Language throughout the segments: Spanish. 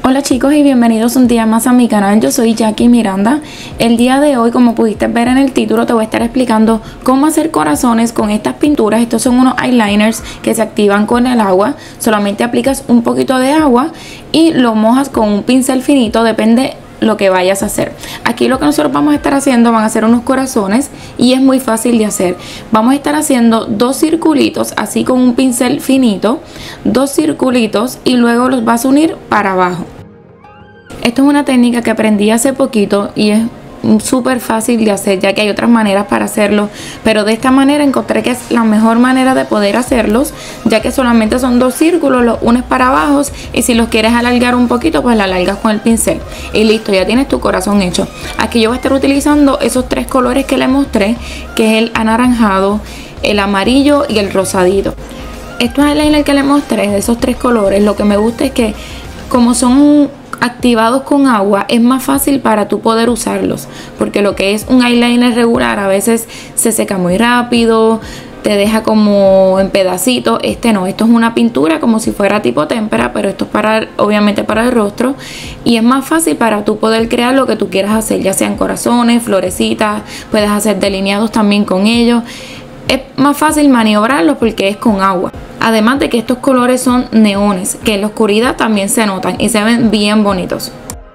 Hola chicos y bienvenidos un día más a mi canal. Yo soy Jackie Miranda. El día de hoy, como pudiste ver en el título, te voy a estar explicando cómo hacer corazones con estas pinturas. Estos son unos eyeliners que se activan con el agua. Solamente aplicas un poquito de agua y lo mojas con un pincel finito, depende lo que vayas a hacer. Aquí lo que nosotros vamos a estar haciendo van a ser unos corazones y es muy fácil de hacer. Vamos a estar haciendo dos circulitos así con un pincel finito, dos circulitos, y luego los vas a unir para abajo. Esto es una técnica que aprendí hace poquito y es súper fácil de hacer, ya que hay otras maneras para hacerlo, pero de esta manera encontré que es la mejor manera de poder hacerlos, ya que solamente son dos círculos, los unes para abajo y si los quieres alargar un poquito, pues la alargas con el pincel y listo, ya tienes tu corazón hecho. Aquí yo voy a estar utilizando esos tres colores que les mostré, que es el anaranjado, el amarillo y el rosadito. Estos eyeliners que les mostré de esos tres colores, lo que me gusta es que como son activados con agua, es más fácil para tú poder usarlos, porque lo que es un eyeliner regular a veces se seca muy rápido, te deja como en pedacitos. Este no, esto es una pintura como si fuera tipo témpera, pero esto es para, obviamente para el rostro, y es más fácil para tú poder crear lo que tú quieras hacer, ya sean corazones, florecitas, puedes hacer delineados también con ellos. Es más fácil maniobrarlos porque es con agua. Además de que estos colores son neones, que en la oscuridad también se notan y se ven bien bonitos.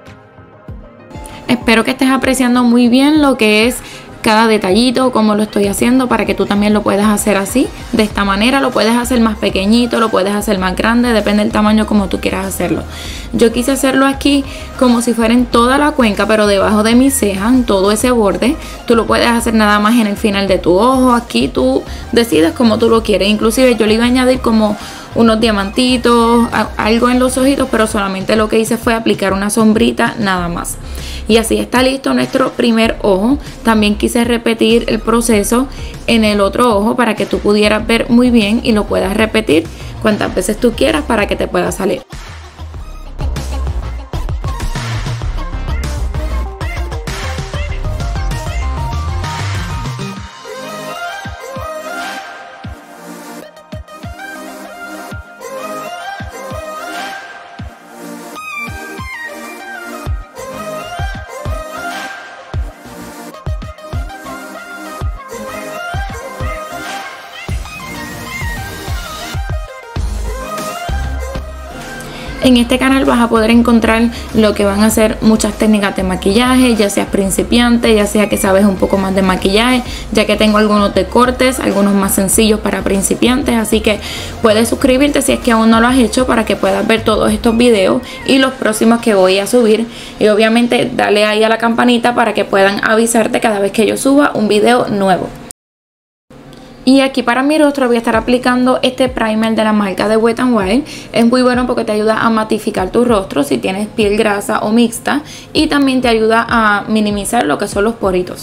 Espero que estés apreciando muy bien lo que es cada detallito, como lo estoy haciendo, para que tú también lo puedas hacer así, de esta manera. Lo puedes hacer más pequeñito, lo puedes hacer más grande, depende del tamaño como tú quieras hacerlo. Yo quise hacerlo aquí como si fuera en toda la cuenca, pero debajo de mi ceja, en todo ese borde. Tú lo puedes hacer nada más en el final de tu ojo, aquí tú decides como tú lo quieres. Inclusive yo le iba a añadir como unos diamantitos, algo en los ojitos, pero solamente lo que hice fue aplicar una sombrita nada más. Y así está listo nuestro primer ojo. También quise repetir el proceso en el otro ojo para que tú pudieras ver muy bien y lo puedas repetir cuantas veces tú quieras para que te pueda salir. En este canal vas a poder encontrar lo que van a ser muchas técnicas de maquillaje, ya seas principiante, ya sea que sabes un poco más de maquillaje, ya que tengo algunos de cortes, algunos más sencillos para principiantes, así que puedes suscribirte si es que aún no lo has hecho para que puedas ver todos estos videos y los próximos que voy a subir, y obviamente dale ahí a la campanita para que puedan avisarte cada vez que yo suba un video nuevo. Y aquí para mi rostro voy a estar aplicando este primer de la marca de Wet n Wild. Es muy bueno porque te ayuda a matificar tu rostro si tienes piel grasa o mixta, y también te ayuda a minimizar lo que son los poritos.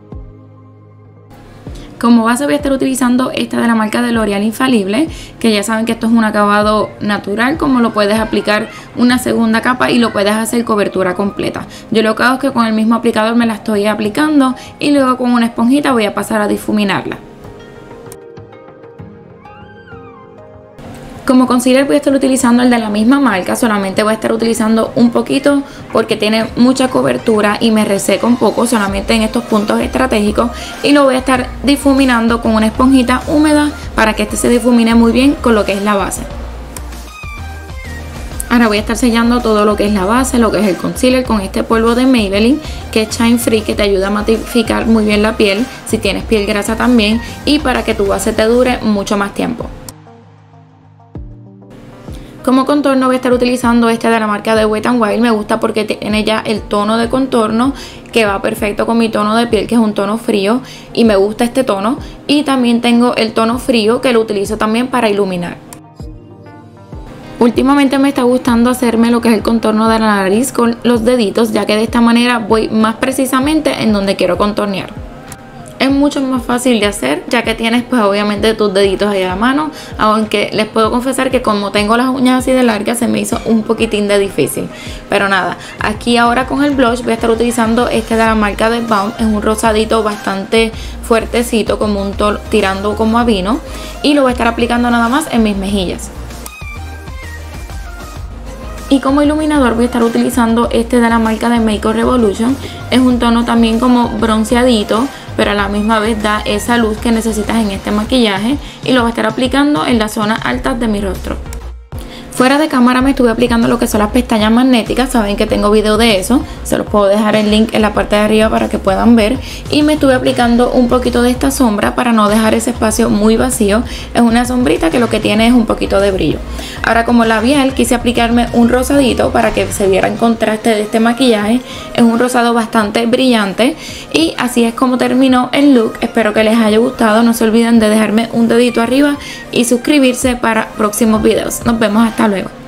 Como base voy a estar utilizando esta de la marca de L'Oreal Infalible, que ya saben que esto es un acabado natural, como lo puedes aplicar una segunda capa y lo puedes hacer cobertura completa. Yo lo que hago es que con el mismo aplicador me la estoy aplicando y luego con una esponjita voy a pasar a difuminarla. Como concealer voy a estar utilizando el de la misma marca, solamente voy a estar utilizando un poquito porque tiene mucha cobertura y me reseca un poco solamente en estos puntos estratégicos, y lo voy a estar difuminando con una esponjita húmeda para que este se difumine muy bien con lo que es la base. Ahora voy a estar sellando todo lo que es la base, lo que es el concealer, con este polvo de Maybelline que es Shine Free, que te ayuda a matificar muy bien la piel si tienes piel grasa también, y para que tu base te dure mucho más tiempo. Como contorno voy a estar utilizando este de la marca de Wet n Wild. Me gusta porque tiene ya el tono de contorno que va perfecto con mi tono de piel, que es un tono frío, y me gusta este tono. Y también tengo el tono frío, que lo utilizo también para iluminar. Últimamente me está gustando hacerme lo que es el contorno de la nariz con los deditos, ya que de esta manera voy más precisamente en donde quiero contornear. Es mucho más fácil de hacer, ya que tienes pues obviamente tus deditos ahí a la mano, aunque les puedo confesar que como tengo las uñas así de largas se me hizo un poquitín de difícil, pero nada. Aquí ahora con el blush voy a estar utilizando este de la marca de Balm, es un rosadito bastante fuertecito, como un tono tirando como a vino, y lo voy a estar aplicando nada más en mis mejillas. Y como iluminador voy a estar utilizando este de la marca de Makeup Revolution. Es un tono también como bronceadito, pero a la misma vez da esa luz que necesitas en este maquillaje, y lo voy a estar aplicando en las zonas altas de mi rostro. Fuera de cámara me estuve aplicando lo que son las pestañas magnéticas. Saben que tengo video de eso, se los puedo dejar el link en la parte de arriba para que puedan ver. Y me estuve aplicando un poquito de esta sombra para no dejar ese espacio muy vacío. Es una sombrita que lo que tiene es un poquito de brillo. Ahora, como labial quise aplicarme un rosadito para que se viera en contraste de este maquillaje. Es un rosado bastante brillante, y así es como terminó el look. Espero que les haya gustado. No se olviden de dejarme un dedito arriba y suscribirse para próximos videos. Nos vemos hasta luego.